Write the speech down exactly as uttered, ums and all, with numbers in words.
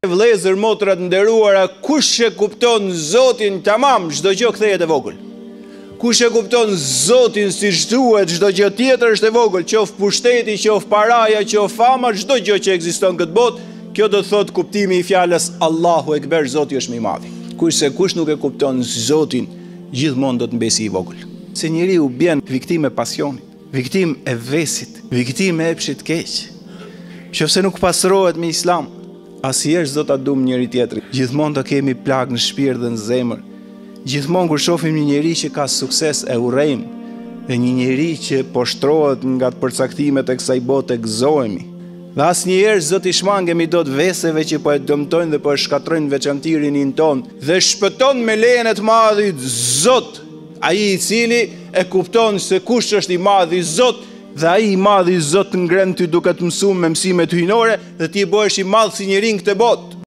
Vëllezër, motrat nderuara, kush e kupton Zotin tamam, çdo gjë kthehet e vogël. Kush e kupton Zotin siç duhet, çdo gjë tjetër është e vogël, qoftë pushteti, qoftë paraja, qoftë fama, çdo gjë që ekziston këtë botë, kjo do të thotë kuptimi i fjalës Allahu Ekber, Zoti është më i madh. Kurse kush nuk e kupton Zotin, gjithmonë do të mbesi i vogël. Se njeriu bën viktimë e pasionit, viktimë e vesit, viktimë e epshit keq. Nëse nuk pastrohet me Islam, asnjëherë s'do ta duam njëri tjetrin. Gjithmonë do kemi plagë në shpirt dhe në zemër. Gjithmonë kur shohim një njeri që ka sukses e urrejmë, dhe një njeri që poshtrohet nga të përcaktimet e kësaj bote e gëzohemi. Dhe asnjëherë s'do t'i shmangemi dot veseve që po e dëmtojnë dhe po e shkatrojnë veçantirinë tonë, dhe shpëton me lejen e të Madhit Zot, ai i cili e kupton se kush është i Madhi Zot, dhe ai i Madhi Zot ngren ty duke të mësuar me mësime hyjnore dhe ti bëhesh i madh si njeri në këtë botë.